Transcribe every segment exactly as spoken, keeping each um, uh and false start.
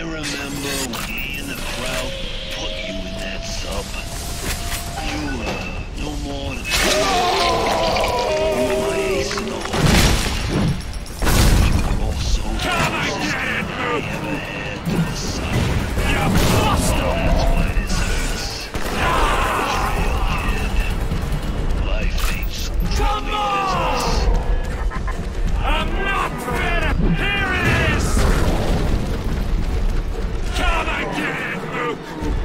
remember when he and the crowd put you in that sub. You were no more than you were my ace in the hole. You were also the closest I ever had to the sun. You bastard! That's why this hurts. Betrayal, kid. Life ain't some Come on! business. I'm not better! Here it is! Come again, Luke!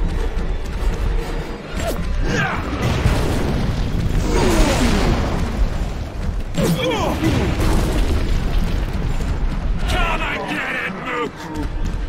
Come and get it, Luke!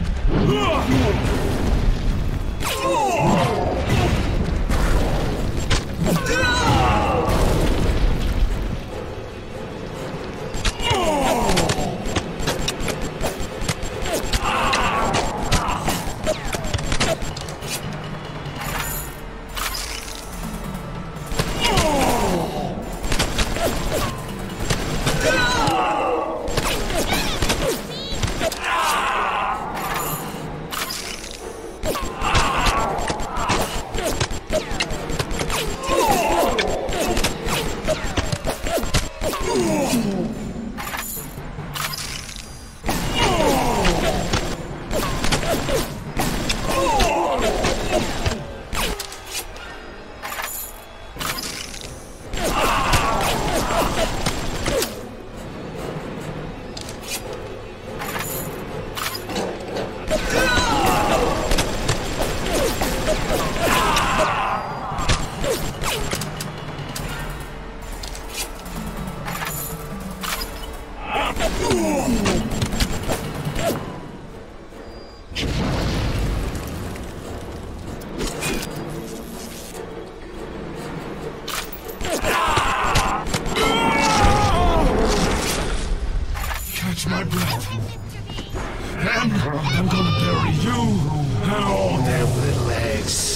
Catch my breath. And I'm gonna bury you and all their little eggs.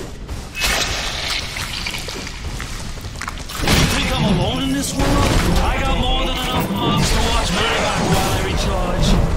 You think I'm alone in this world? I got more than enough mobs to watch my back while I recharge.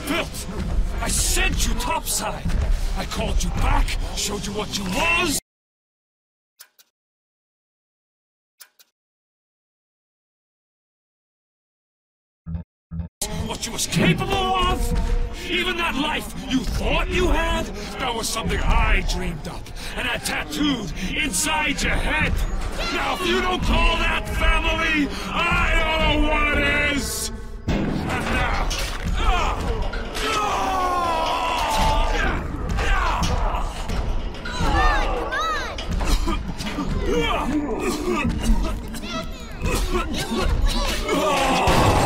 built. I sent you topside. I called you back, showed you what you was. What you was capable of. Even that life you thought you had, that was something I dreamed up and had tattooed inside your head. Now, if you don't call that family, I don't know what is. And now, ah, ah, ah, ah,